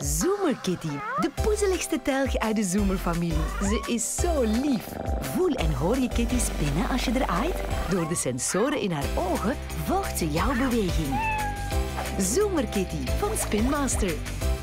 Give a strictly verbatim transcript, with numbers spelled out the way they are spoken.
Zoomer Kitty, de poezeligste telg uit de Zoomer-familie. Ze is zo lief. Voel en hoor je Kitty spinnen als je er aait? Door de sensoren in haar ogen volgt ze jouw beweging. Zoomer Kitty van Spin Master.